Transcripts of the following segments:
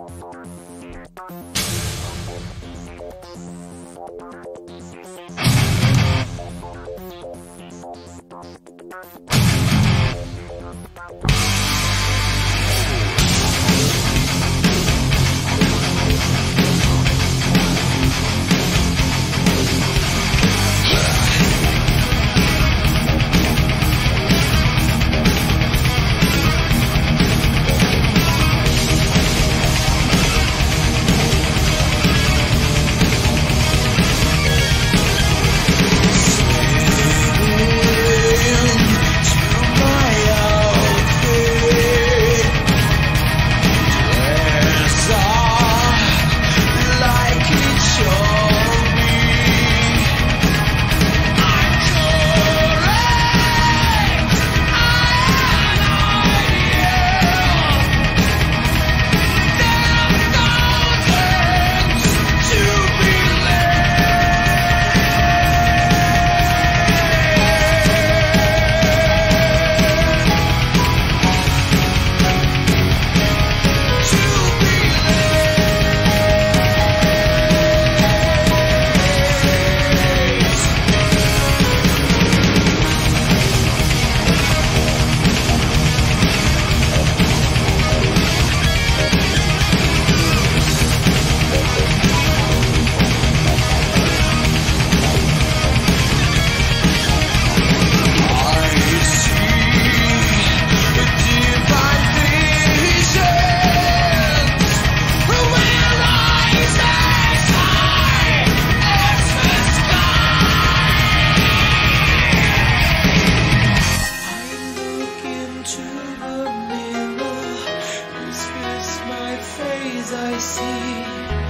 I see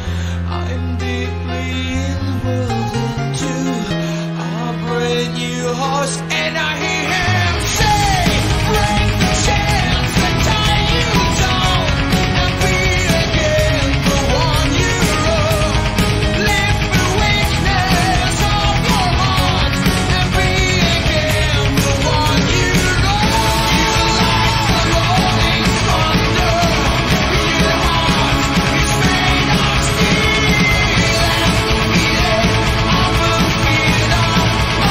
I'm deeply inwoven into a brand new horse, and I hear him say, break the chains and tie you down, and be again the one you love. Live the weakness of your heart, and be again the one you love. You like the rolling thunder in your heart. It's made of steel, and the beating of a freedom.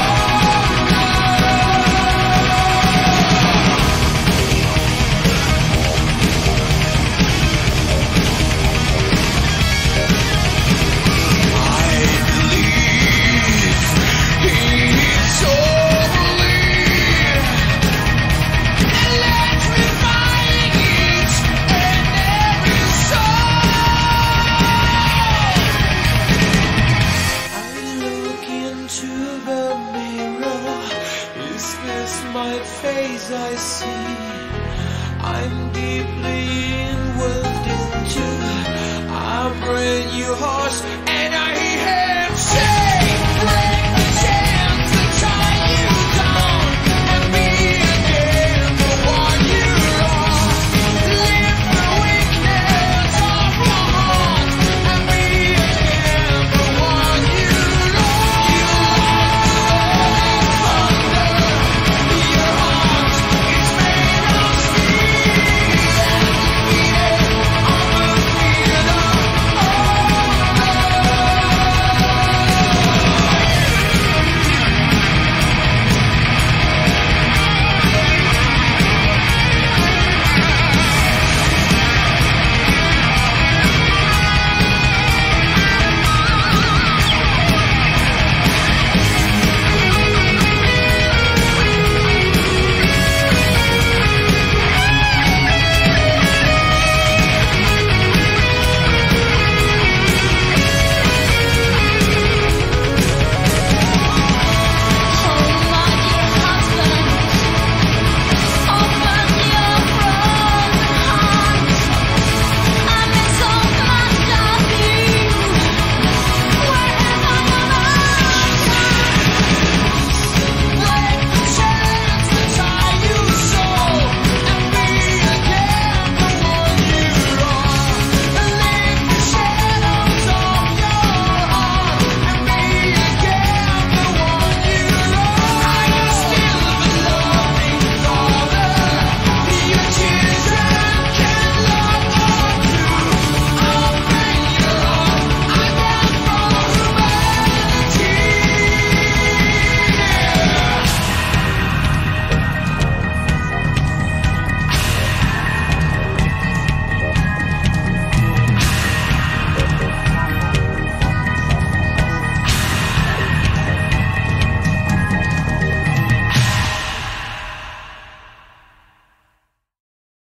My face I see, I'm deeply inward into a brand new horse.